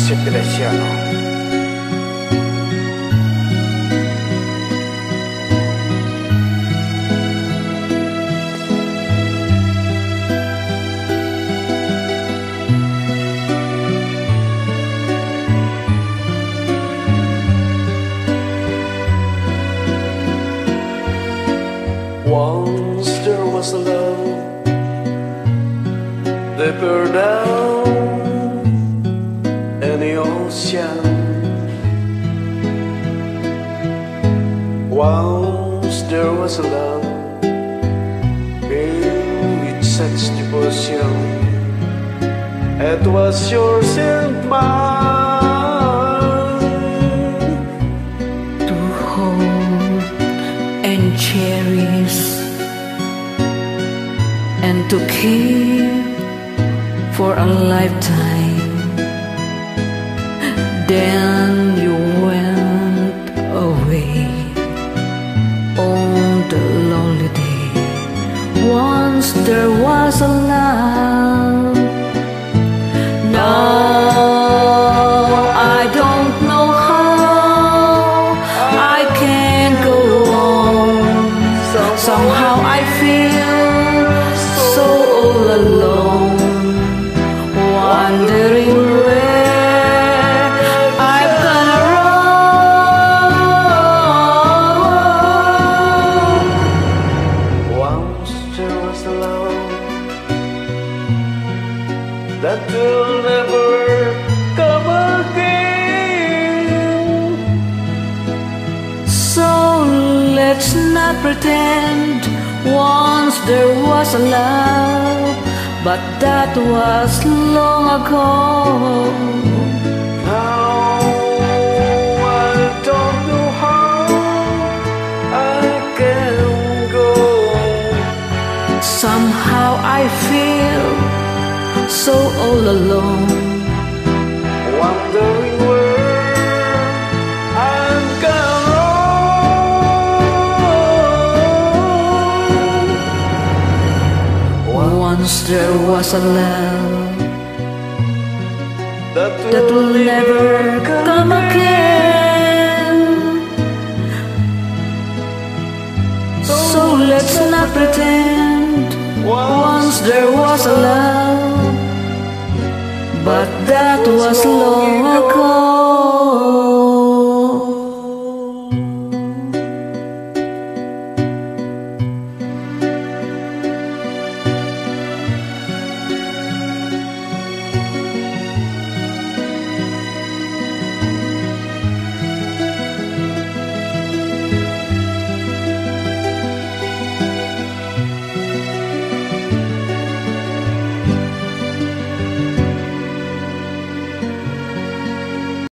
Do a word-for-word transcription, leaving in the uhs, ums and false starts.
Alessio Graziano. Once there was a love deeper down in the ocean. Once there was a love in which such devotion. It was yours and mine to hold and cherish and to keep for a lifetime. Then you went away on the lonely day. Once there was a love. Now I don't know how I can go on. Somehow I feel so all alone, wondering where I'm gonna roam. Once there was a love that will never come again. So let's not pretend once there was a love, but that was long ago. Now I don't know how I can go. Somehow I feel so all alone, wondering where I'm gonna roam. Once there was a love that will, that will never come again. So let's not pretend once there was a love, but that was long ago.